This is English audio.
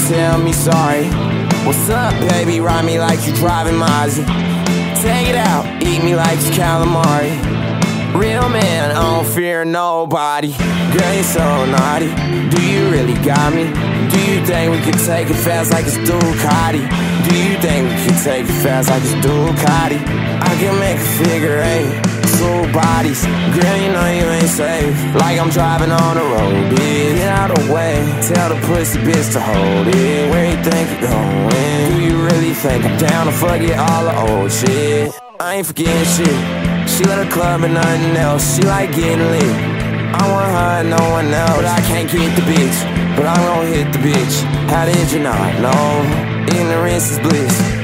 tell me sorry. What's up, baby? Ride me like you driving Mozzie. Take it out, eat me like it's calamari. Real man, I don't fear nobody. Girl, you're so naughty. Do you really got me? Do you think we could take it fast like it's Ducati? Do you think we could take it fast like it's Ducati? I can make a figure eight, two bodies. Girl, you know you ain't safe. Like I'm driving on the road, bitch. Get out of the way, tell the pussy bitch to hold it. Where you think you're going? Do you really think I'm down to forget all the old shit? I ain't forgetting shit. She let her club and nothing else. She like getting lit. I want her and no one else. But I can't get the bitch, but I'm gon' hit the bitch. How did you not know? Ignorance is bliss.